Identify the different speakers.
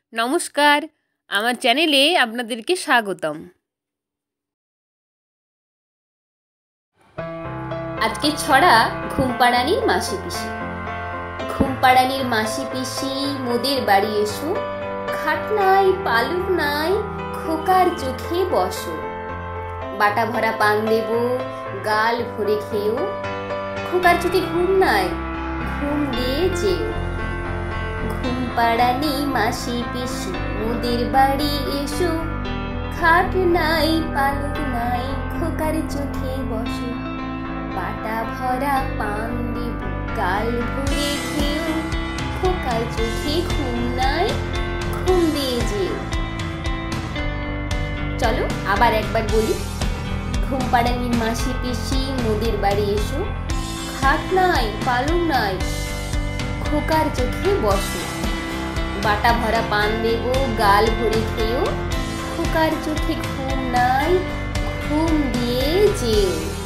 Speaker 1: নমস্কার, আমার চ্যানেলে আপনাদেরকে স্বাগতম।
Speaker 2: আজকে ছড়া ঘুমপাড়ানির মাসি পিসি। ঘুমপাড়ানির মাসি পিসি মোদের বাড়ি এসো, খাট নাই পালক নাই খোকার চোখে বসো। বাটা ভরা পান দেব গাল ভরে খেয়েও, খোকার চোখে ঘুম নাই ঘুম দিয়ে যেও। ঘুমপাড়ানি মাসি পিসি মোদের বাড়ি এসো, খাট নাই পালক নাই খোকার চোখে বসো। বাটা ভরা পান দেব গাল ভরে খেয়েও, খোকার চোখে ঘুম নাই ঘুম দিয়ে যেও। চলো আবার একবার বলি। ঘুমপাড়ানির মাসি পিসি মোদের বাড়ি এসো, খাট নাই পালক নাই খোকার চোখে বসো। বাটা ভরা পান দেব গাল ভরে খেয়েও, খোকার চোখে ঘুম নাই ঘুম দিয়ে যেও।